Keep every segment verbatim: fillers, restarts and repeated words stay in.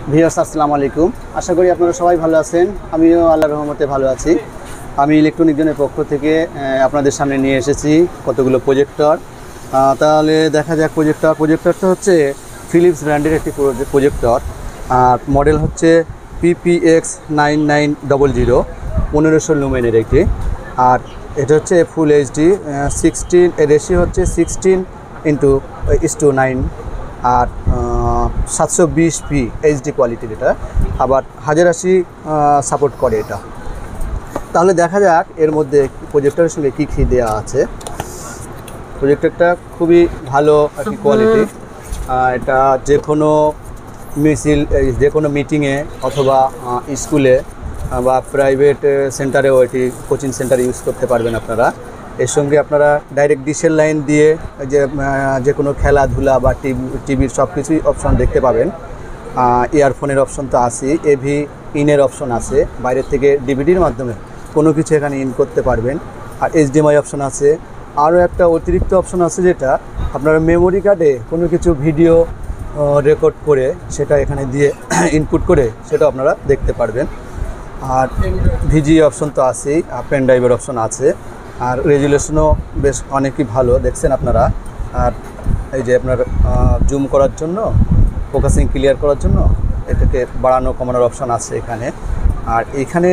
Viewers আসসালামু আলাইকুম। আশা করি আপনারা সবাই ভালো আছেন। আমিও আল্লাহর রহমতে ভালো আছি। আমি ইলেকট্রনিক জোনের পক্ষ থেকে আপনাদের সামনে নিয়ে এসেছি কতগুলো প্রজেক্টর। তাহলে দেখা যাক প্রজেক্টর প্রজেক্টরটা হচ্ছে ফিলিপস ব্র্যান্ডের একটি প্রজেক্টর, আর মডেল হচ্ছে PPX nine nine double zero পনেরোশো লুমেনের একটি। আর এটা হচ্ছে ফুল এইচডি সিক্সটিন, রেশিও হচ্ছে sixteen into is to nine, আর সাতশো বিশ পি এইচডি কোয়ালিটির এটা, আবার হাজার আশি সাপোর্ট করে এটা। তাহলে দেখা যাক এর মধ্যে প্রজেক্টরের সঙ্গে কী কী দেওয়া আছে। প্রজেক্টরটা খুবই ভালো একটি কোয়ালিটি। এটা যে কোনো মিছিল, যে কোনো মিটিংয়ে অথবা স্কুলে বা প্রাইভেট সেন্টারেও এটি কোচিং সেন্টারে ইউজ করতে পারবেন আপনারা। এর সঙ্গে আপনারা ডাইরেক্ট ডিশের লাইন দিয়ে যে যে কোনো খেলাধুলা বা টিভি টিভির সব কিছুই অপশন দেখতে পাবেন। ইয়ারফোনের অপশন তো আছে, এভি ইনের অপশন আছে, বাইরের থেকে ডিভিডির মাধ্যমে কোনো কিছু এখানে ইন করতে পারবেন। আর এইচডিএমআই অপশন আছে। আরও একটা অতিরিক্ত অপশন আছে, যেটা আপনারা মেমোরি কার্ডে কোনো কিছু ভিডিও রেকর্ড করে সেটা এখানে দিয়ে ইনপুট করে সেটা আপনারা দেখতে পারবেন। আর ভিজি অপশন তো আছেই, পেন ড্রাইভের অপশন আছে। আর রেজুলেশনও বেশ অনেকই ভালো, দেখছেন আপনারা। আর এই যে আপনার জুম করার জন্য, ফোকাসিং ক্লিয়ার করার জন্য এটাকে বাড়ানো কমানোর অপশন আছে এখানে। আর এইখানে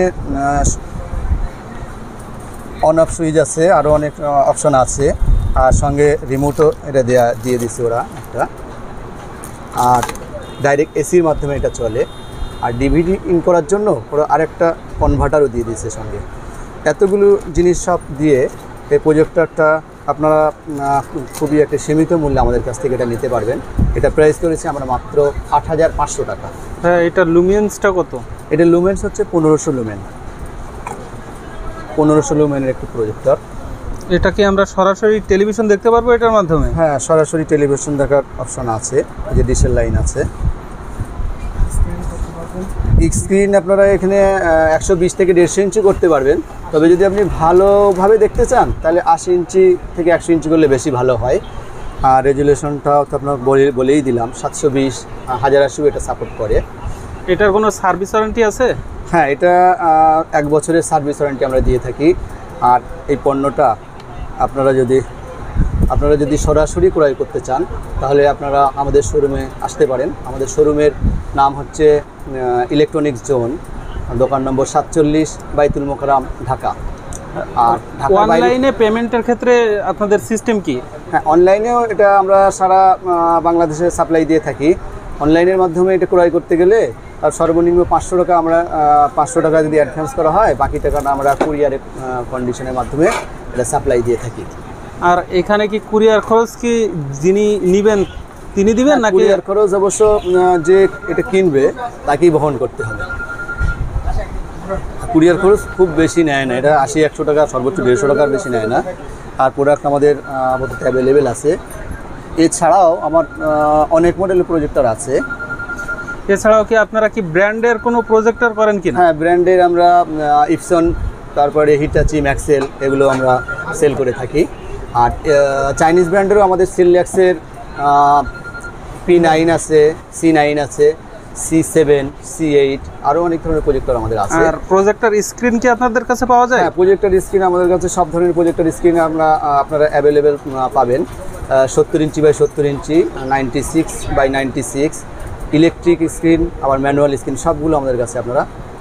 অন অফ সুইচ আছে, আরও অনেক অপশন আছে। আর সঙ্গে রিমোটও এটা দেওয়া দিয়ে দিছে ওরা একটা। আর ডাইরেক্ট এসির মাধ্যমে এটা চলে। আর ডিভিডি ইন করার জন্য ওরা আরেকটা কনভার্টারও দিয়ে দিয়েছে সঙ্গে। এতগুলো জিনিস সব দিয়ে এই প্রজেক্টরটা আপনারা খুবই একটা সীমিত মূল্যে আমাদের কাছ থেকে এটা নিতে পারবেন। এটা প্রাইস করেছি আমরা মাত্র আট হাজার পাঁচশো টাকা। হ্যাঁ, এটা লুমেন্সটা কত? এটা লুমেন্স হচ্ছে পনেরোশো লুমেন, পনেরোশো লুমেনের একটি প্রজেক্টর। এটা কি আমরা সরাসরি টেলিভিশন দেখতে পারবো এটার মাধ্যমে? হ্যাঁ, সরাসরি টেলিভিশন দেখার অপশন আছে, যে ডিশের লাইন আছে। স্ক্রিন আপনারা এখানে একশো বিশ থেকে দেড়শো ইঞ্চি করতে পারবেন। তবে যদি আপনি ভালোভাবে দেখতে চান তাহলে আশি ইঞ্চি থেকে একশো ইঞ্চি করলে বেশি ভালো হয়। আর রেজুলেশনটাও তো আপনার বলে বলেই দিলাম, সাতশো বিশ হাজার আশিও এটা সাপোর্ট করে। এটার কোনো সার্ভিস ওয়ারেন্টি আছে? হ্যাঁ, এটা এক বছরের সার্ভিস ওয়ারেন্টি আমরা দিয়ে থাকি। আর এই পণ্যটা আপনারা যদি আপনারা যদি সরাসরি ক্রয় করতে চান তাহলে আপনারা আমাদের শোরুমে আসতে পারেন। আমাদের শোরুমের নাম হচ্ছে ইলেকট্রনিক্স জোন, দোকান নম্বর সাতচল্লিশ, বাইতুল মোকাররম, ঢাকা। আর অনলাইনে পেমেন্টের ক্ষেত্রে আপনাদের সিস্টেম কি? হ্যাঁ, অনলাইনেও এটা আমরা সারা বাংলাদেশে সাপ্লাই দিয়ে থাকি। অনলাইনের মাধ্যমে এটা ক্রয় করতে গেলে আর সর্বনিম্ন পাঁচশো টাকা আমরা পাঁচশো টাকা যদি অ্যাডভান্স করা হয়, বাকি টাকাটা আমরা কুরিয়ারের কন্ডিশনের মাধ্যমে এটা সাপ্লাই দিয়ে থাকি। আর এখানে কি কুরিয়ার খরচ কি যিনি নেবেন তিনি দিবেন নাকি? কুরিয়ার খরচ অবশ্য যে এটা কিনবে তাকেই বহন করতে হবে। কুরিয়ার খরচ খুব বেশি নেয় না, এটা আশি একশো টাকা, সর্বোচ্চ দেড়শো টাকার বেশি নেয় না। আর প্রোডাক্ট আমাদের আপাতত অ্যাভেলেবেল আছে। এছাড়াও আমার অনেক মডেলের প্রজেক্টর আছে। এছাড়াও কি আপনারা কি ব্র্যান্ডের কোনো প্রজেক্টর করেন কি? হ্যাঁ, ব্র্যান্ডের আমরা ইপসন, তারপরে হিটাচি, ম্যাক্সেল এগুলো আমরা সেল করে থাকি। আর চাইনিজ ব্র্যান্ডেরও আমাদের সিলেক্সের পি নাইন আছে, সি নাইন আছে, সি সেভেন, সি এইট, আরও অনেক ধরনের প্রজেক্টর আমাদের আছে। আর প্রজেক্টর স্ক্রিন কি আপনাদের কাছে পাওয়া যায়? হ্যাঁ, প্রজেক্টর স্ক্রিন আমাদের কাছে সব ধরনের প্রজেক্টর স্ক্রিন আমরা আপনারা অ্যাভেলেবেল পাবেন। সত্তর ইঞ্চি বাই সত্তর inch, ninety six by ninety six, electric screen, আবার ম্যানুয়াল স্ক্রিন, সবগুলো আমাদের কাছে আপনারা